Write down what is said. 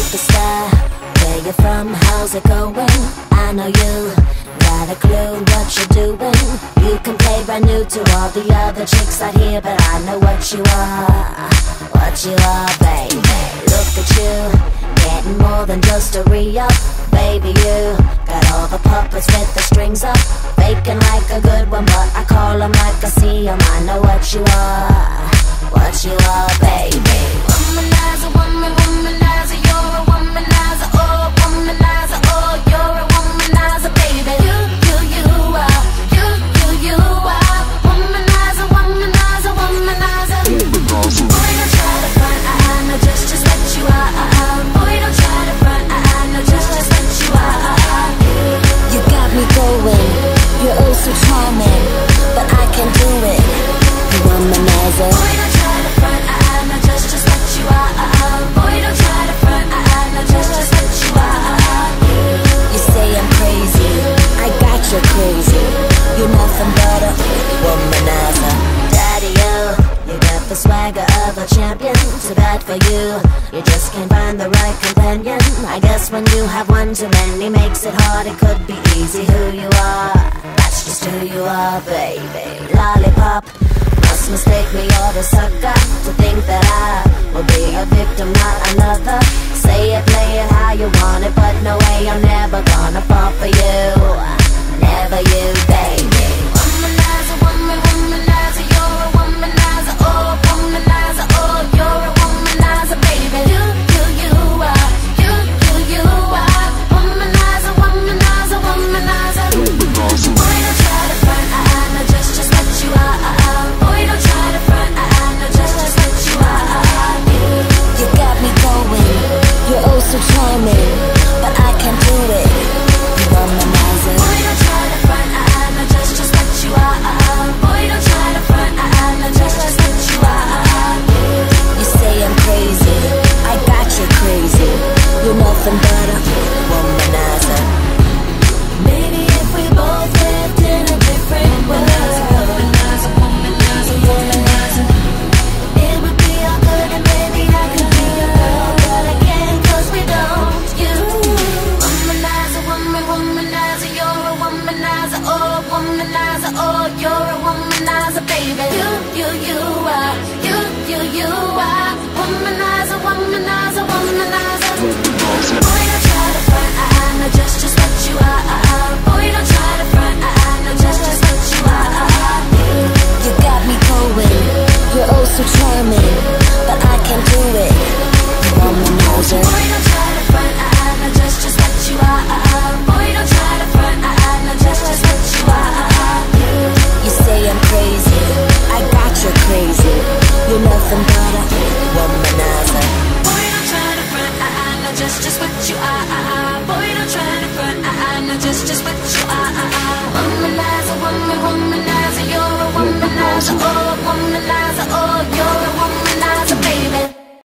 superstar. Where you from? How's it going? I know you got a clue what you're doing. You can play brand new to all the other chicks out here, but I know what you are, baby. Look at you, getting more than just a re-up. Baby, you got all the puppets with the strings up, faking like a good one, but I call them like I see them. I know what you are, baby. Womanizer, womanizer, you're a womanizer, oh, womanizer, oh, you're a womanizer, baby. You are, you are, womanizer, womanizer, womanizer. Boy, don't try to front, I know just what you are. Boy, don't try to front, I know just what you are. You got me going, you're oh so charming, but I can't do it, you womanizer. Boy, don't try to front, I know just what you are. Boy, don't try to front, I know just what you are. You say I'm crazy, I got you crazy. You're nothing but a womanizer. Daddy, you got the swagger of a champion. Too bad for you, you just can't find the right companion. I guess when you have one too many makes it hard. It could be easy who you are, that's just who you are, baby. Lollipop, must mistake me or the sucker to think that I will be a victim, not another. Say it, play it how you want it, but no way, I'm never gonna fall for you. Never you, baby. Womanizer, womanizer, you're a womanizer, oh, womanizer, oh, you're a womanizer, baby. You are, you are, womanizer, womanizer, womanizer. Boy, don't try to front, I know just what you are. Boy, don't try to front, I know just what you are. You got me going, you're oh so charming, but I can't do it, you womanizer. Boy, don't try to front, I know just what you are. Boy, don't try to front, I know just what you are. You say I'm crazy, I got you crazy. You're nothing but a womanizer. Maybe if we both lived in a different world, womanizer, womanizer, womanizer, it would be all good and maybe I could be your girl, but I can't 'cause we don't. You womanizer, womanizer, you're a womanizer, oh, womanizer, oh, you're a womanizer, baby. You are, you are, womanizer, womanizer, womanizer. Boy, don't try to front, I know just what you are. Boy, don't try to front, I know just what you are. You got me going, you're oh so charming, but I can't do it, you womanizer. Boy, don't try to front, I know just what you are. Boy, don't try to front, I know just what you are. You say I'm crazy, I got you crazy. You're nothing but a womanizer. Boy, don't try to front, I know just what you are. Boy, don't try to front, I know just what you are. Womanizer, womanizer, you're a womanizer, oh, womanizer, oh.